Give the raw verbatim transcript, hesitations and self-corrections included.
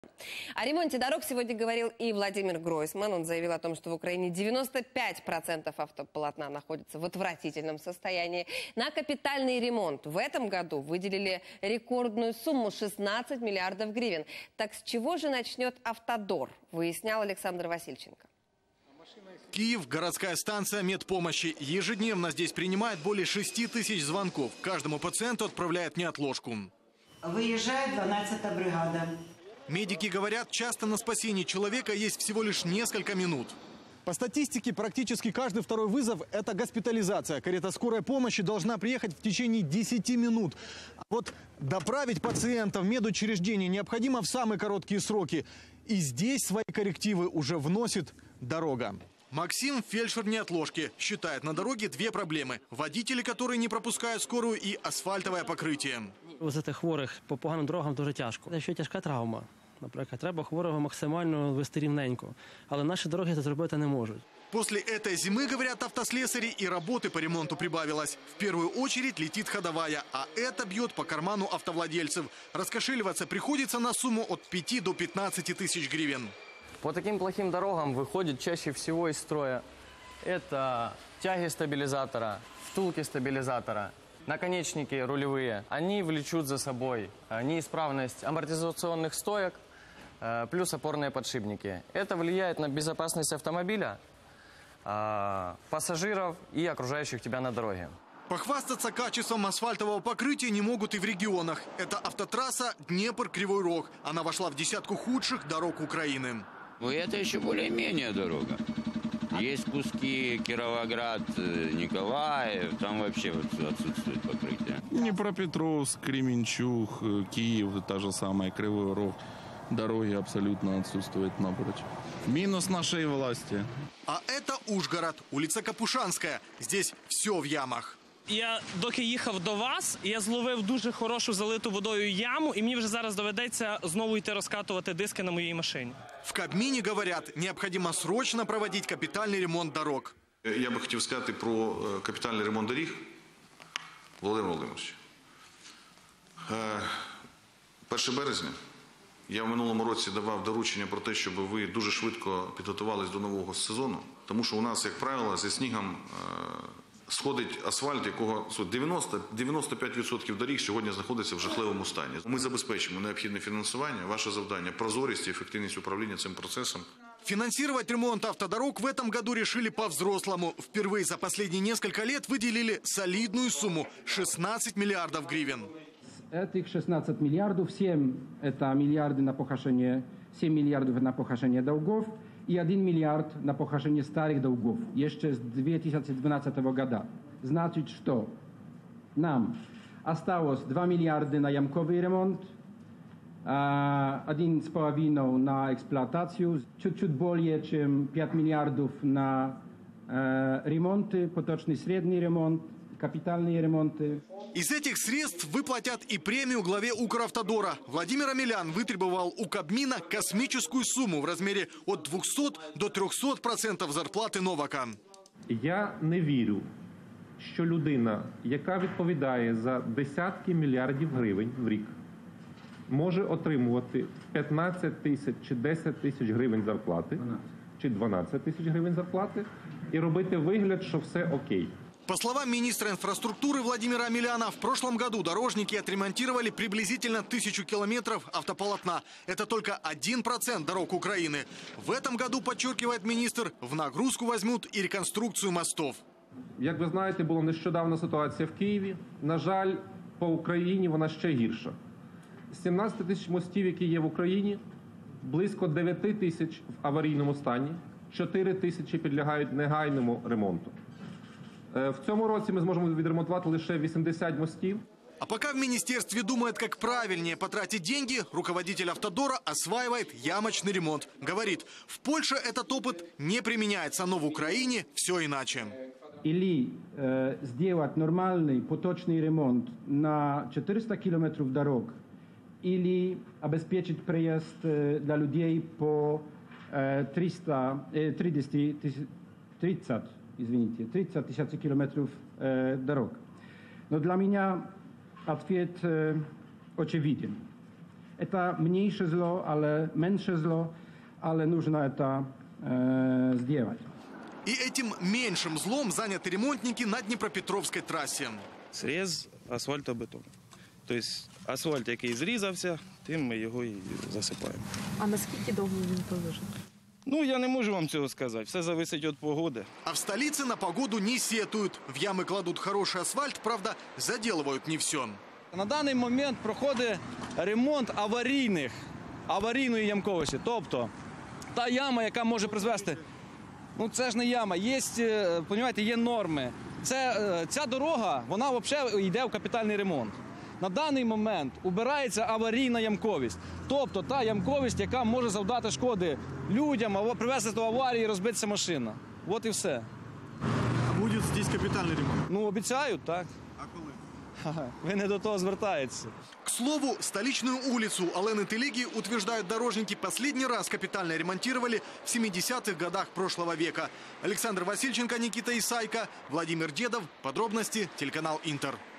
О ремонте дорог сегодня говорил и Владимир Гройсман. Он заявил о том, что в Украине девяносто пять процентов автополотна находится в отвратительном состоянии. На капитальный ремонт в этом году выделили рекордную сумму – шестнадцать миллиардов гривен. Так с чего же начнет Автодор, выяснял Александр Васильченко. Киев, городская станция медпомощи. Ежедневно здесь принимает более шести тысяч звонков. Каждому пациенту отправляют неотложку. Выезжает двенадцатая бригада. Медики говорят, часто на спасение человека есть всего лишь несколько минут. По статистике, практически каждый второй вызов – это госпитализация. Карета скорой помощи должна приехать в течение десяти минут. А вот доправить пациента в медучреждение необходимо в самые короткие сроки. И здесь свои коррективы уже вносит дорога. Максим, фельдшер неотложки, считает на дороге две проблемы. Водители, которые не пропускают скорую, и асфальтовое покрытие. Возити хворих по поганим дорогам дуже тяжко. Це ще тяжка травма. Наприклад, треба хворого максимально вести рівненько. Але наші дороги це зробити не можуть. После этой зимы, говорят автослесари, и работы по ремонту прибавилось. В первую очередь летит ходовая, а это бьет по карману автовладельцев. Раскошеливаться приходится на сумму от пяти до пятнадцати тысяч гривен. По таким плохим дорогам выходит чаще всего из строя это тяги стабилизатора, втулки стабилизатора, наконечники рулевые. Они влечут за собой неисправность амортизационных стоек, плюс опорные подшипники. Это влияет на безопасность автомобиля, пассажиров и окружающих тебя на дороге. Похвастаться качеством асфальтового покрытия не могут и в регионах. Это автотрасса Днепр-Кривой Рог. Она вошла в десятку худших дорог Украины. Ну, это еще более-менее дорога. Есть куски Кировоград, Николаев, там вообще вот отсутствует покрытие. Днепропетровск, Кременчуг, Киев, та же самая Кривой Рог. Дороги абсолютно отсутствуют напрочь. Минус нашей власти. А это Ужгород, улица Капушанская. Здесь все в ямах. Я доки їхав до вас, я зловив дуже хорошу залиту водою яму, і мені вже зараз доведеться знову йти розкатувати диски на моїй машині. В Кабмине говорят, необходимо срочно проводить капитальный ремонт дорог. Я би хотів сказати про капітальний ремонт доріг. Володимир Володимирович, першого березня я в минулому році давав доручення про те, щоб ви дуже швидко підготувались до нового сезону, тому що у нас, як правило, зі снігом сходить асфальт, якого дев'яносто п'ять відсотків доріг сьогодні знаходиться в жахливому стані. Ми забезпечимо необхідне фінансування. Ваше завдання – прозорість і ефективність управління цим процесом. Финансировать ремонт автодорог в этом году решили по-взрослому. Впервые за последние несколько лет выделили солидную сумму – шестнадцать миллиардов гривен. Этих шестнадцать миллиардов, семь это миллиарды на погашение, семь миллиардов на погашение долгов и один миллиард на погашение старых долгов, еще с две тысячи двенадцатого года. Значит, что нам осталось два миллиарда на ямковый ремонт, один с половиной на эксплуатацию, чуть-чуть более чем пять миллиардов на ремонты, поточный средний ремонт, капитальные ремонты. Из этих средств выплатят и премию главе Укравтодора. Владимир Омелян вытребовал у Кабмина космическую сумму в размере от двухсот до трехсот процентов зарплаты Новака. Я не вірю, що людина, яка відповідає за десятки мільярдів гривень в рік, може отримувати п'ятнадцять тисяч чи десять тисяч гривень зарплати, чи дванадцять тисяч гривень зарплати, і робити вигляд, що все окей. По словам министра инфраструктуры Владимира Омеляна, в прошлом году дорожники отремонтировали приблизительно тысячу километров автополотна. Это только один процент дорог Украины. В этом году, подчеркивает министр, в нагрузку возьмут и реконструкцию мостов. Як ви знаєте, була нещодавна ситуація в Києві. На жаль, по Україні вона ще гірша. З сімнадцяти тисяч мостів, які є в Україні, близько дев'яти тисяч в аварійному стані, чотири тисячі підлягають негайному ремонту. В цьому році ми зможемо відремонтувати лише вісімдесят мостів. А пока в министерстве думают, как правильнее потратить деньги, руководитель Автодора осваивает ямочный ремонт. Говорит, в Польше этот опыт не применяется, но в Украине все иначе. Или э, сделать нормальный поточный ремонт на четыреста километров дорог, или обеспечить проезд э, для людей по э, триста, э, тридцать, тридцать, извините, тридцать тысяч километров э, дорог. Но для меня ответ э, очевиден. Это меньше зло, але меньше зло, але нужно это э, сделать. И этим меньшим злом заняты ремонтники на Днепропетровской трассе. Срез асфальтобетону. Тобто асфальт, який зрізався, тим ми його і засипаємо. А наскільки довго він полежить? Ну, я не можу вам цього сказати. Все залежить від погоди. А в столице на погоду не сетуют. В ямы кладут хороший асфальт, правда, заделывают не все. На даний момент проходить ремонт аварійних, аварійної ямковості. Тобто, та яма, яка може призвести, ну це ж не яма, є, розумієте, є норми. Це, ця дорога, вона взагалі йде в капітальний ремонт. На даний момент убирається аварійна ямковість. Тобто та ямковість, яка може завдати шкоди людям або привести до аварії і розбитися машина. От і все. Буде тут капітальний ремонт? Ну, обіцяють, так. А коли? Ха-ха, ви не до того звертаєтеся. К слову, столичную улицу Алены Телеги, утверждают дорожники, последний раз капитально ремонтировали в семидесятых годах прошлого века. Александр Васильченко, Никита Исайко, Владимир Дедов. Подробности телеканал Интер.